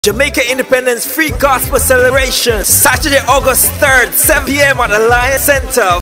Jamaica Independence Free Gospel Celebration, Saturday, August 3rd, 7 p.m. at the Lion Center.